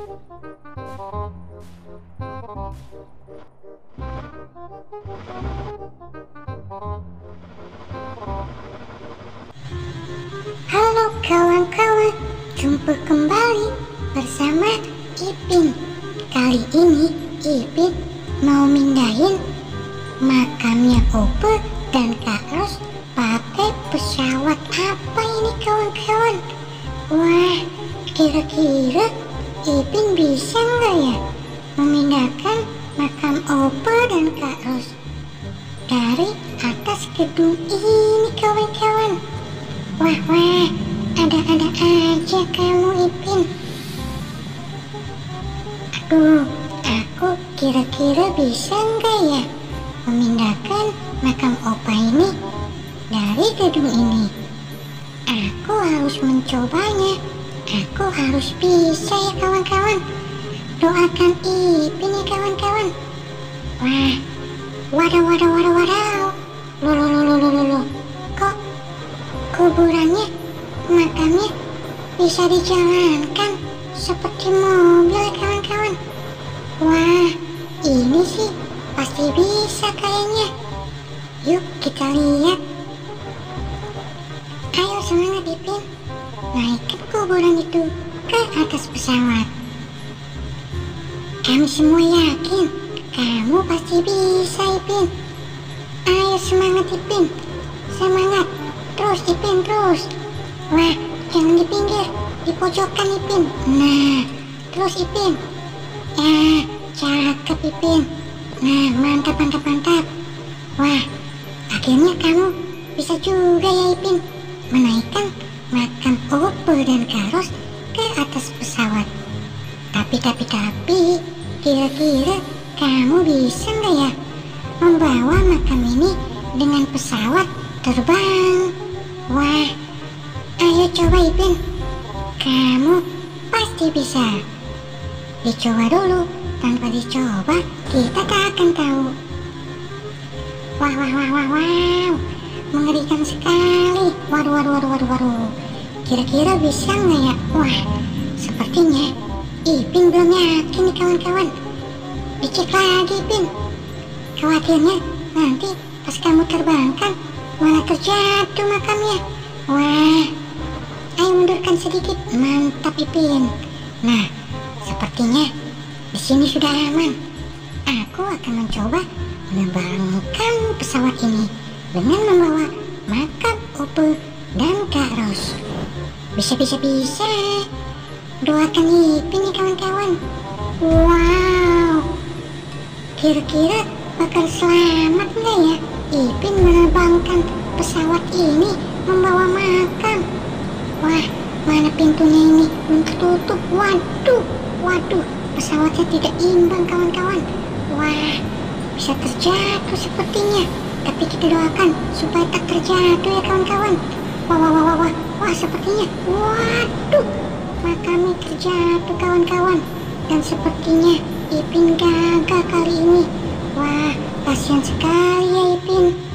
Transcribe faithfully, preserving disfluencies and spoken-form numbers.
Halo kawan-kawan, jumpa kembali bersama Ipin. Kali ini Ipin mau mindahin makamnya Ope dan Kak Ros pakai pesawat apa ini kawan-kawan? Wah, kira-kira Ipin bisa nggak ya memindahkan makam Ope dan Kak Ros dari atas gedung ini kawan-kawan? Wah, wah, ada-ada aja kamu Ipin. Aduh, aku kira-kira bisa nggak ya memindahkan makam Opa ini dari gedung ini? Aku harus mencobanya. Aku harus bisa ya kawan-kawan. Doakan Ipin ya kawan-kawan. Wah, wadaw, wadaw, wadaw, wadaw. Loh, loh, loh, loh, loh, loh. Kok kuburannya, makamnya bisa dijalankan seperti mobil ya kawan-kawan? Wah, ini sih pasti bisa kayaknya. Yuk kita lihat. Ayo semangat Ipin, naikkan kuburan itu ke atas pesawat. Kami semua yakin kamu pasti bisa Ipin. Ayo semangat Ipin, semangat. Terus Ipin, terus. Wah, jangan di pinggir, di pojokan Ipin. Nah, terus Ipin. Ya, cakep Ipin. Nah, mantap, mantap, mantap. Wah, akhirnya kamu bisa juga ya Ipin menaikkan makam Ope dan Kak Ros ke atas pesawat. Tapi, tapi, tapi, kira-kira kamu bisa nggak ya membawa makam ini dengan pesawat terbang? Wah, ayo coba Ipin. Kamu pasti bisa. Dicoba dulu, tanpa dicoba kita tak akan tahu. Wah, wah, wah, wah, wow, mengerikan sekali. Waduh, waduh, waduh, waduh, waduh. Kira-kira bisa nggak ya? Wah, sepertinya Ipin belum yakin nih kawan-kawan. Dicek lagi Ipin. Khawatirnya nanti pas kamu terbangkan malah terjatuh makamnya. Wah, ayo mundurkan sedikit. Mantap Ipin. Nah, sepertinya di sini sudah aman. Aku akan mencoba menerbangkan pesawat ini dengan membawa makam Ope dan Kak Ros. Bisa, bisa, bisa. Doakan Ipin nih kawan-kawan. Wow, kira-kira bakal selamat nggak ya Ipin menerbangkan pesawat ini membawa makam? Wah, mana pintunya ini belum tertutup. Waduh, waduh, pesawatnya tidak imbang kawan-kawan. Wah, bisa terjatuh sepertinya. Tapi kita doakan supaya tak terjatuh ya kawan-kawan. Wah, wah, wah, wah, wah, wah, sepertinya, waduh, makamnya terjatuh kawan-kawan. Dan sepertinya Ipin gagal kali ini. Wah, kasihan sekali ya Ipin.